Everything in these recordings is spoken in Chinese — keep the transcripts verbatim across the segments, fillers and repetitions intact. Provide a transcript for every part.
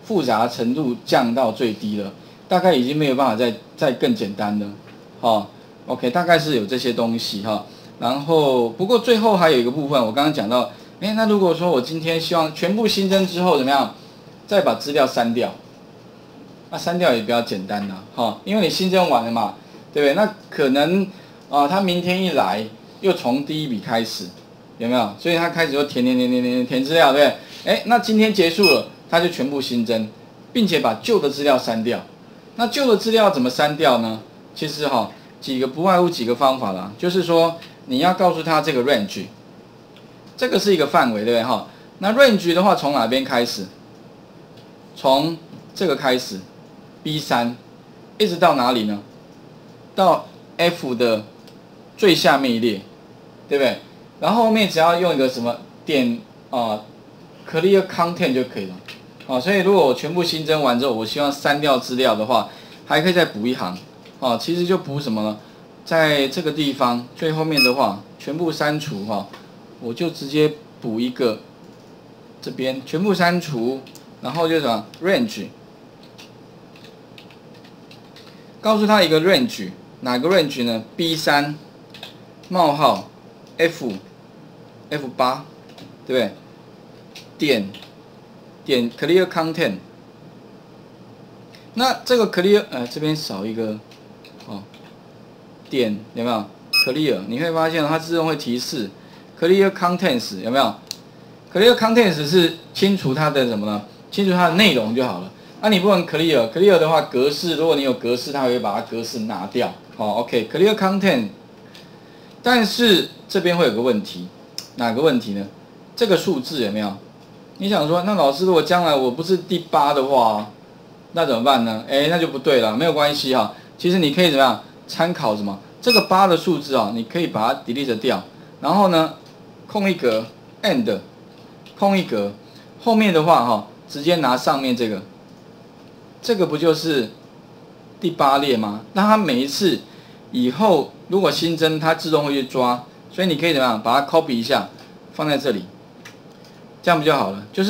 复杂程度降到最低了，大概已经没有办法再再更简单了，好 ，OK， 大概是有这些东西哈。然后不过最后还有一个部分，我刚刚讲到，哎，那如果说我今天希望全部新增之后怎么样，再把资料删掉，那删掉也比较简单啦，哈，因为你新增完了嘛，对不对？那可能啊、呃，他明天一来又从第一笔开始，有没有？所以他开始就填填填填填填资料，对不对？哎，那今天结束了，他就全部新增，并且把旧的资料删掉。那旧的资料怎么删掉呢？其实哈、哦，几个不外乎几个方法啦，就是说你要告诉他这个 range， 这个是一个范围，对不对哈？那 range 的话从哪边开始？从这个开始 B 三 一直到哪里呢？到 F 的最下面一列，对不对？然后后面只要用一个什么点啊、呃、clear content 就可以了。啊，所以如果我全部新增完之后，我希望删掉资料的话，还可以再补一行。啊，其实就补什么呢？在这个地方最后面的话，全部删除哈，我就直接补一个这边全部删除，然后就什么 range， 告诉他一个 range， 哪个 range 呢 ？B 三 冒号 F F 八， 对不对？点点 clear content。那这个 clear 呃这边少一个哦，点有没有 clear？ 你会发现它自动会提示 clear contents 有没有 ？clear contents 是清除它的什么呢？清除它的内容就好了。那、啊、你不能 clear clear 的话，格式如果你有格式，它会把它格式拿掉。好 ，OK clear content。但是这边会有个问题，哪个问题呢？这个数字有没有？你想说，那老师如果将来我不是第八的话，那怎么办呢？哎，那就不对了，没有关系哈。其实你可以怎么样参考什么？这个八的数字啊，你可以把它 delete 掉，然后呢，空一格 and 空一格，后面的话哈，直接拿上面这个，这个不就是第八列吗？那它每一次以后如果新增，它自动会去抓，所以你可以怎么样把它 copy 一下，放在这里。这样不就好了？就是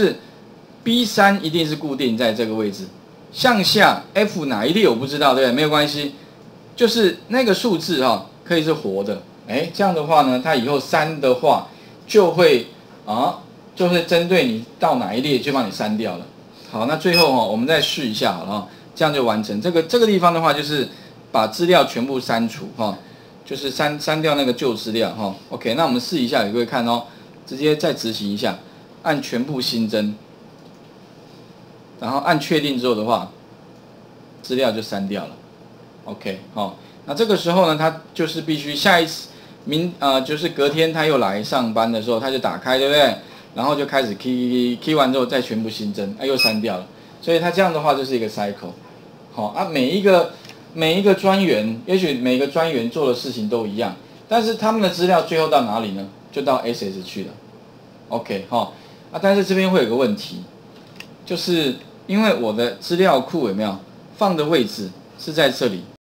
B 三 一定是固定在这个位置，向下 F 哪一列我不知道，对不对？没有关系，就是那个数字哈、哦，可以是活的。哎，这样的话呢，它以后删的话就会啊，就会针对你到哪一列就帮你删掉了。好，那最后哈、哦，我们再试一下好了、哦，这样就完成。这个这个地方的话，就是把资料全部删除哈、哦，就是删删掉那个旧资料哈、哦。OK， 那我们试一下，给各位看哦，直接再执行一下。按全部新增，然后按确定之后的话，资料就删掉了。OK， 好、哦，那这个时候呢，他就是必须下一次明呃，就是隔天他又来上班的时候，他就打开，对不对？然后就开始 key key key 完之后再全部新增，哎、啊，又删掉了。所以他这样的话就是一个 cycle。好、哦、啊，每一个每一个专员，也许每个专员做的事情都一样，但是他们的资料最后到哪里呢？就到 S S 去了。OK， 哈、哦。啊，但是这边会有个问题，就是因为我的资料库有没有放的位置是在这里，